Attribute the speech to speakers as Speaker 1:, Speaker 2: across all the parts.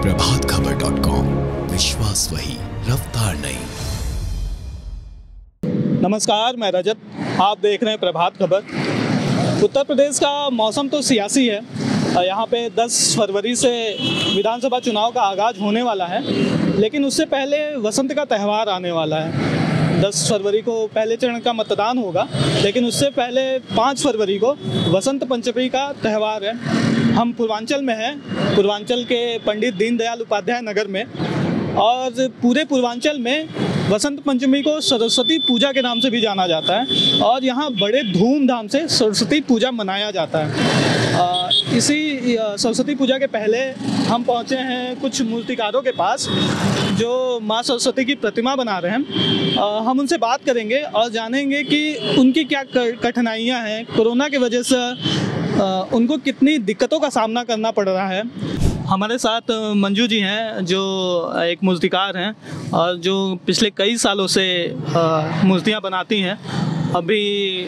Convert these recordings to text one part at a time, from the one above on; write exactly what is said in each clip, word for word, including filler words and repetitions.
Speaker 1: Prabhat Khabar dot com, विश्वास वही, रफ्तार नहीं।
Speaker 2: नमस्कार, मैं रजत, आप देख रहे हैं प्रभात खबर। उत्तर प्रदेश का मौसम तो सियासी है। यहाँ पे दस फरवरी से विधानसभा चुनाव का आगाज़ होने वाला है, लेकिन उससे पहले वसंत का त्यौहार आने वाला है। दस फरवरी को पहले चरण का मतदान होगा, लेकिन उससे पहले पाँच फरवरी को वसंत पंचमी का त्यौहार है। हम पूर्वांचल में हैं, पूर्वांचल के पंडित दीनदयाल उपाध्याय नगर में, और पूरे पूर्वांचल में वसंत पंचमी को सरस्वती पूजा के नाम से भी जाना जाता है और यहाँ बड़े धूमधाम से सरस्वती पूजा मनाया जाता है। आ, इसी सरस्वती पूजा के पहले हम पहुँचे हैं कुछ मूर्तिकारों के पास जो माँ सरस्वती की प्रतिमा बना रहे हैं। आ, हम उनसे बात करेंगे और जानेंगे कि उनकी क्या कठिनाइयाँ हैं, कोरोना की वजह से आ, उनको कितनी दिक्कतों का सामना करना पड़ रहा है। हमारे साथ मंजू जी हैं जो एक मूर्तिकार हैं और जो पिछले कई सालों से मूर्तियां बनाती हैं। अभी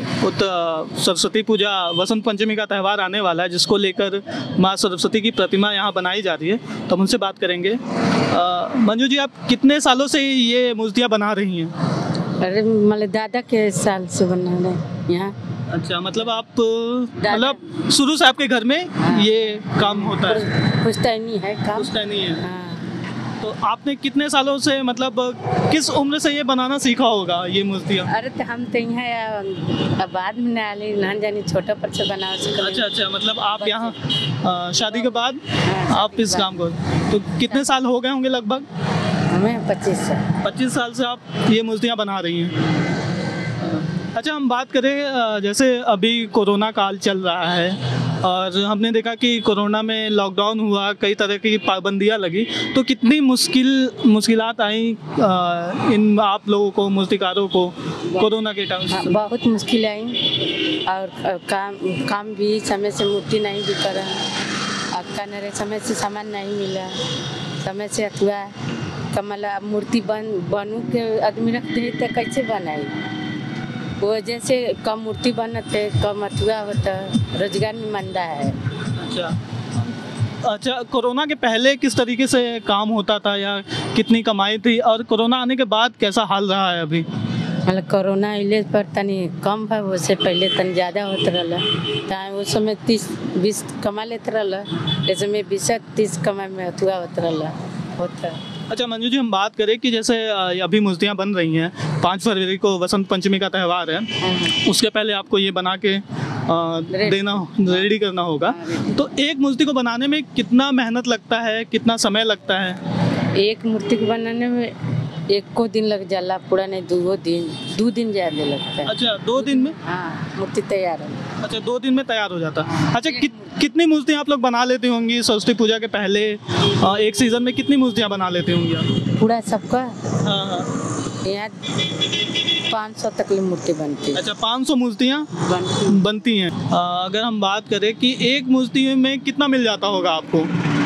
Speaker 2: उत्तर सरस्वती पूजा वसंत पंचमी का त्यौहार आने वाला है, जिसको लेकर माँ सरस्वती की प्रतिमा यहाँ बनाई जा रही है, तो हम उनसे बात करेंगे। आ, मंजू जी, आप कितने सालों से ये मूर्तियाँ बना रही हैं?
Speaker 3: अरे मतलब दादा के साल से बना रहे हैं यहाँ।
Speaker 2: अच्छा, मतलब आप मतलब शुरू से आपके घर में हाँ। ये काम होता है? पुश्तैनी है काम। पुश्तैनी है हाँ। तो आपने कितने सालों से, मतलब किस उम्र से ये बनाना सीखा होगा ये मूर्तियाँ? अरे
Speaker 3: तो हम तो यहाँ बाद में नाले नहन जानी छोटा पर से बना।
Speaker 2: अच्छा अच्छा, मतलब आप यहाँ शादी के बाद हाँ, आप इस काम को, तो कितने साल हो गए होंगे लगभग?
Speaker 3: हमें पच्चीस साल।
Speaker 2: पच्चीस साल से आप ये मूर्तियाँ बना रही हैं। अच्छा, हम बात करें, जैसे अभी कोरोना काल चल रहा है और हमने देखा कि कोरोना में लॉकडाउन हुआ, कई तरह की पाबंदियां लगी, तो कितनी मुश्किल मुश्किलात आई इन आप लोगों को, मूर्तिकारों को कोरोना के टाइम?
Speaker 3: हाँ, बहुत मुश्किल आई और काम काम भी समय से मूर्ति नहीं भी करा, और समय से सामान नहीं मिला, समय से अथवा कमला मूर्ति बन बनू के आदमी रख दे तो कैसे बनाई? वो जैसे कम मूर्ति बनते कम अथुआ होता, रोजगार में मंदा है।
Speaker 2: अच्छा अच्छा, कोरोना के पहले किस तरीके से काम होता था या कितनी कमाई थी, और कोरोना आने के बाद कैसा हाल रहा है अभी?
Speaker 3: मतलब कोरोना इले पर तनी कम है, उससे पहले तनी ज़्यादा होता रहा। उस समय तीस बीस कमा लेते रहा, इस समय बीस तीस कमा में अथुआ होता रहा होता।
Speaker 2: अच्छा मंजू जी, हम बात करें कि जैसे अभी मूर्तियाँ बन रही हैं, पाँच फरवरी को वसंत पंचमी का त्यौहार है, उसके पहले आपको ये बना के आ, देना रेडी करना होगा, तो एक मूर्ति को बनाने में कितना मेहनत लगता है, कितना समय लगता है?
Speaker 3: एक मूर्ति को बनाने में एक को दिन लग जाला, पूरा नहीं दो दिन दो दिन ज़्यादा लगता है।
Speaker 2: अच्छा, दो दिन में?
Speaker 3: हाँ, मूर्ति तैयार है।
Speaker 2: अच्छा, दो दिन में तैयार हो जाता है। अच्छा, कि, कितनी मूर्तियाँ आप लोग बना लेती होंगी सरस्वती पूजा के पहले? आ, एक सीजन में कितनी मूर्तियाँ बना लेती होंगी आप?
Speaker 3: पूरा सबका
Speaker 2: हाँ हाँ,
Speaker 3: यहाँ पाँच सौ तक की मूर्ति बनती है।
Speaker 2: अच्छा, पाँच सौ मूर्तियाँ बनती बनती हैं। अगर हम बात करें कि एक मूर्ति में कितना मिल जाता होगा आपको?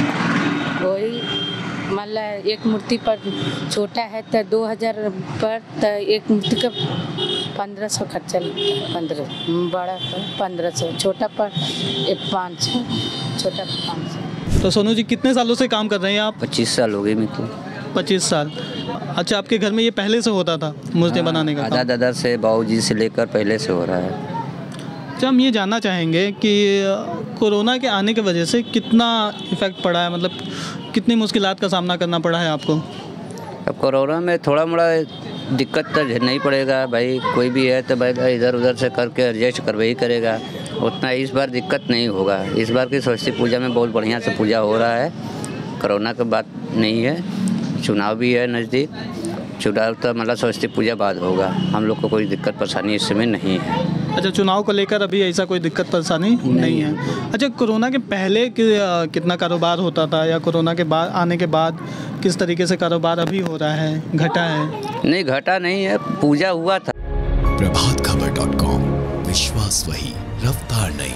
Speaker 3: वही मतलब एक मूर्ति पर छोटा है तो दो हज़ार पर, तो एक मूर्ति का पंद्रह सौ खर्चा लगता है। पंद्रह बड़ा पर पंद्रह सौ, छोटा पर एक पाँच सौ, छोटा पर पाँच सौ।
Speaker 2: तो सोनू जी, कितने सालों से काम कर रहे हैं आप?
Speaker 4: पच्चीस साल हो गए मेरे को।
Speaker 2: पच्चीस साल। अच्छा, आपके घर में ये पहले से होता था मूर्तियाँ बनाने का?
Speaker 4: दादा दादा से, बाबूजी से लेकर पहले से हो रहा है।
Speaker 2: अच्छा, हम ये जानना चाहेंगे कि कोरोना के आने की वजह से कितना इफ़ेक्ट पड़ा है, मतलब कितनी मुश्किलात का सामना करना पड़ा है आपको?
Speaker 4: अब कोरोना में थोड़ा मोड़ा दिक्कत तो झेलना ही पड़ेगा भाई, कोई भी है तो भाई इधर उधर से करके एडजस्ट करवा ही करेगा। उतना इस बार दिक्कत नहीं होगा। इस बार की सरस्वती पूजा में बहुत बढ़िया से पूजा हो रहा है, कोरोना की बात नहीं है। चुनाव भी है नज़दीक, चुनाव तो मतलब सरस्वती पूजा बाद होगा। हम लोग को कोई दिक्कत परेशानी इस समय नहीं है।
Speaker 2: अच्छा, चुनाव को लेकर अभी ऐसा कोई दिक्कत परेशानी नहीं, नहीं है। अच्छा, कोरोना के पहले कि, कितना कारोबार होता था, या कोरोना के बाद आने के बाद किस तरीके से कारोबार अभी हो रहा है, घटा है?
Speaker 4: नहीं, घटा नहीं है, पूजा हुआ था।
Speaker 1: प्रभात खबर डॉट कॉम, विश्वास वही, रफ्तार नहीं।